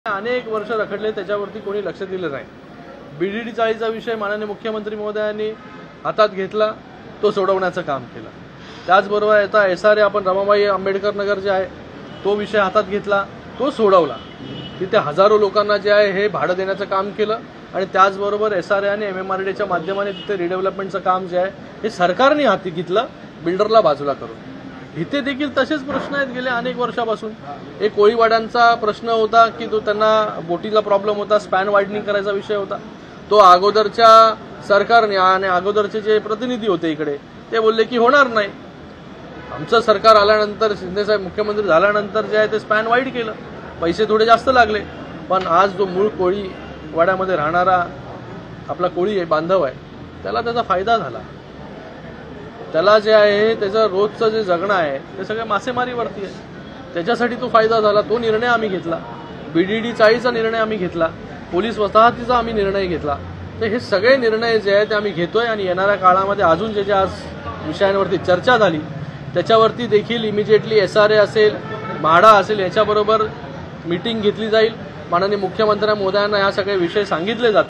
अनेक वर्ष रखडले, त्याच्यावरती कोणी लक्ष दिलं नाही। बीडीडी चाळीचा विषय माननीय मुख्यमंत्री महोदयांनी हातात घेतला, तो सोडवण्याचं काम केलं। त्याचबरोबर आता एसआरए आपण रमाबाई आंबेडकर नगर जे आहे तो विषय हातात घेतला, तो सोडवला। तिथे हजारो लोकांना जे आहे हे भाडं देण्याचं काम केलं आणि त्याचबरोबर एसआरए आणि एमएमआरडीच्या माध्यमाने तिथे रिडेव्हलपमेंटचं काम जे आहे हे सरकारने हाती घेतलं, बिल्डरला बाजूला करून। इथे देखील तसेच प्रश्न आहेत गेल्या अनेक वर्षापासून। एक कोळीवाड्यांचा प्रश्न होता की तो त्यांना बोटीला प्रॉब्लेम होता, स्पॅन वायडनिंग करायचा विषय होता। तो अगोदरच्या सरकारने आणि अगोदरचे जे प्रतिनिधी होते इकडे ते बोलले की होणार नाही। आमचं सरकार आल्यानंतर, शिंदेसाहेब मुख्यमंत्री झाल्यानंतर जे आहे ते स्पॅन वाईड केलं, पैसे थोडे जास्त लागले, पण आज जो मूळ कोळीवाड्यामध्ये राहणारा आपला कोळी बांधव आहे त्याला त्याचा फायदा झाला। त्याला जे आहे त्याचं रोजचं जे जगणं आहे ते सगळं मासेमारीवरती आहे, त्याच्यासाठी तो फायदा झाला। तो निर्णय आम्ही घेतला, बीडीडी चाळीचा निर्णय आम्ही घेतला, पोलीस वसाहतीचा आम्ही निर्णय घेतला। तर हे सगळे निर्णय जे आहेत ते आम्ही घेतोय आणि येणाऱ्या काळामध्ये अजून जे आज विषयांवरती चर्चा झाली त्याच्यावरती देखील इमिजिएटली एसआरए असेल, म्हाडा असेल याच्याबरोबर मीटिंग घेतली जाईल। माननीय मुख्यमंत्री महोदयांना या सगळे विषय सांगितले जातील।